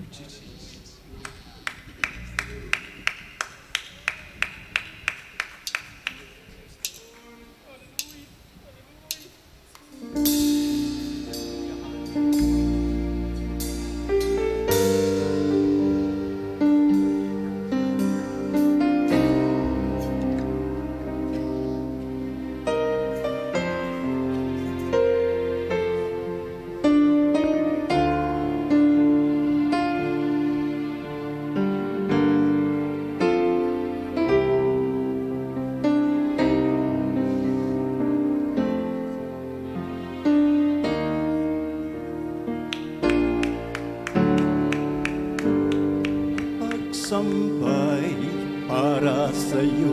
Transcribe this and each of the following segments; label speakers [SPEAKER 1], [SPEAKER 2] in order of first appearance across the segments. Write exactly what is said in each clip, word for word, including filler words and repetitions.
[SPEAKER 1] Sampay para sa iyo,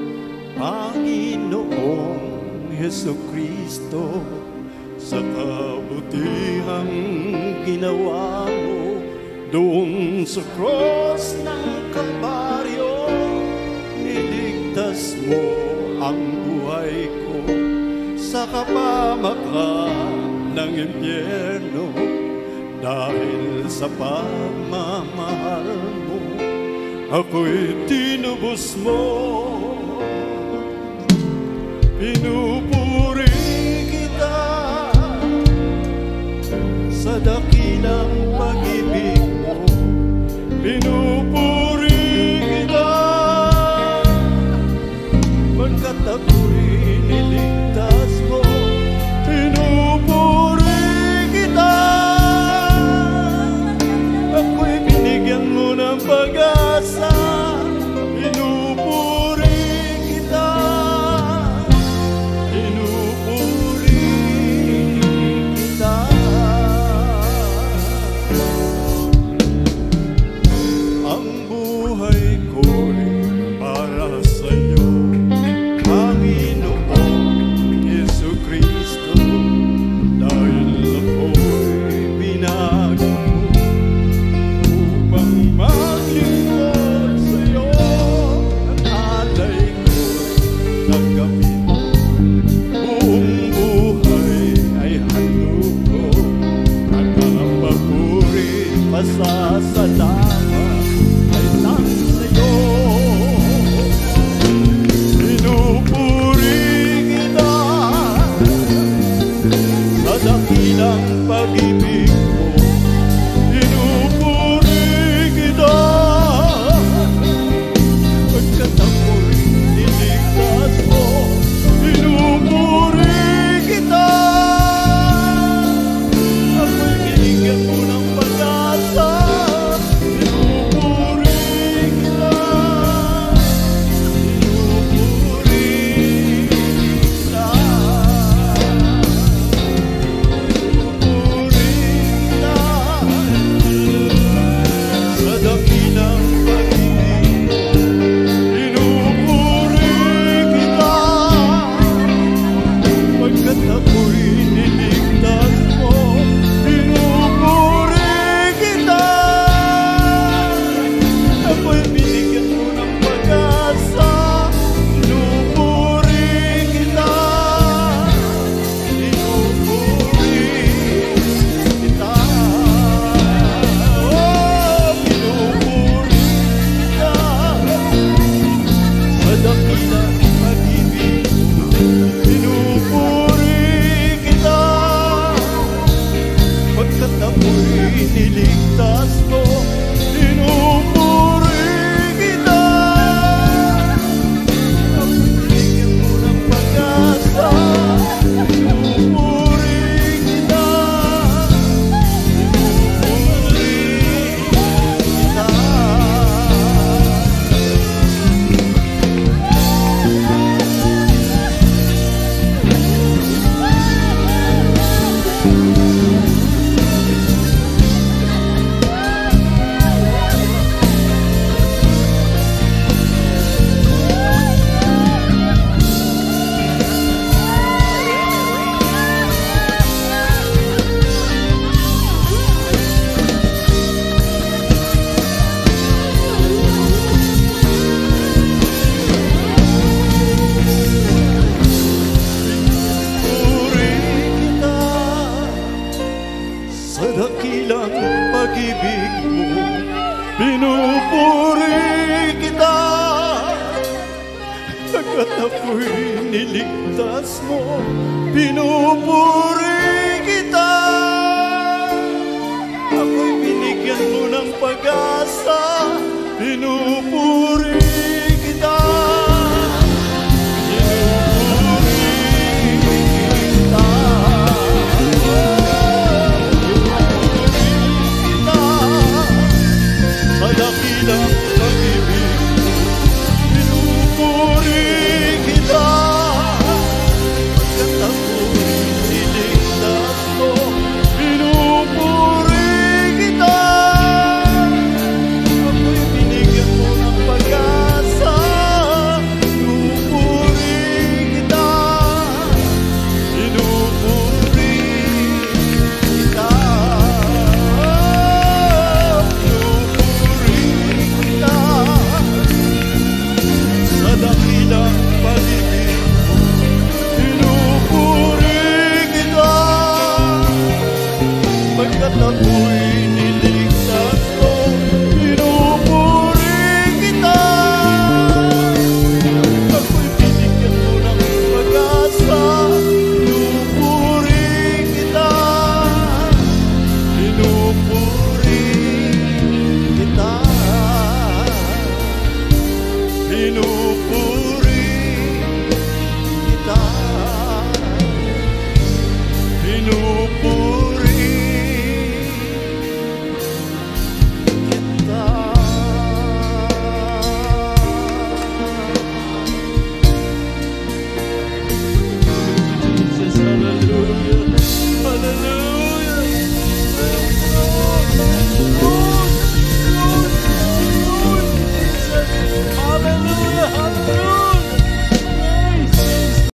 [SPEAKER 1] Panginoong Jesucristo, sa kabutihang ginawa mo doon sa cross ng Kalbaryo. Niligtas mo ang buhay ko sa kapamakan ng impyerno. Dahil sa pagmamahal mo, ako'y tinubos mo. Pinupuri kita sa dakilang pag-ibig mo. Pinupuri kita pagkat ako'y niligtas mo. Pinupuri kita, ako'y binigyan mo ng pag-asa. Pinupuri kita, pinupuri kita. Ang buhay ko'y para sa'yo, Panginoong Jesucristo, dahil ako'y binago upang maglingkod sa'yo. Ang alay ko'y tanggapin mo, buong buhay ay handog ko. Nagpapuri, pasasalamat ay lang sa'yo. Pinupuri kita sa dakilang pag-ibig mo. Pinupuri kita pagkat ako'y niligtas mo. Pinupuri kita, ako'y binigyan mo ng pag-asa. Pinupuri kita, pinupuri kita, pinupuri kita sa dakilang pag-ibig mo. Pinupuri kita pagkat ako'y niligtas mo. Pinupuri kita, ako'y binigyan mo ng pag-asa. Pinupuri kita, pinupuri kita. Oh, pinupuri kita sa dakilang pag-ibig mo. Pinupuri kita pagkat ako'y niligtas mo. Pinupuri kita, ako'y binigyan mo ng pag-asa. Pinupuri kita, pinupuri kita. pag-ibig mo. Pinupuri kita, hanggat ako'y niligtas mo. Pinupuri kita, ako'y binigyan mo ng pag-asa. Pinupuri